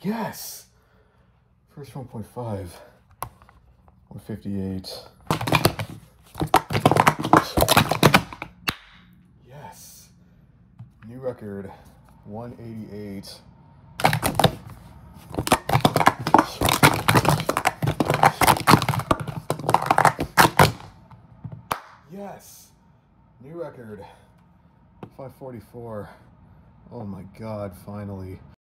Yes! First 1.5. 158. Yes! New record. 188. Yes! New record. 544. Oh my God, finally.